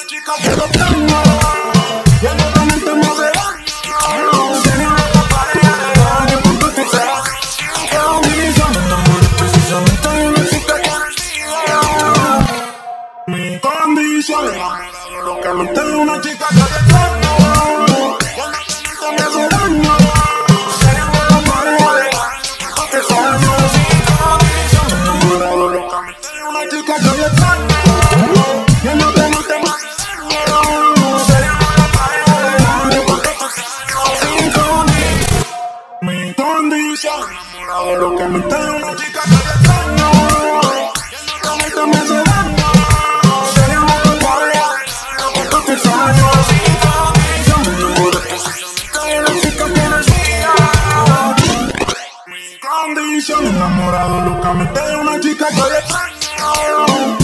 chica que lo tengo, y el realmente me hace daño. Tenía una pareja de años, porque tú serás que utiliza mi nombre precisamente de una chica que mi condición es locamente de una chica que te extraño, y el realmente me hace daño. Tenía una pareja de años, porque sabes que utiliza mi nombre locamente de una chica que te extraño. Mi condición, enamorado locamente de una chica que te extraño, y locamente me hace daño. Teníamos que pareja, porque te extraño. Sin condición, me enamoré precisamente de la chica que decía. Mi condición, enamorado locamente de una chica que te extraño.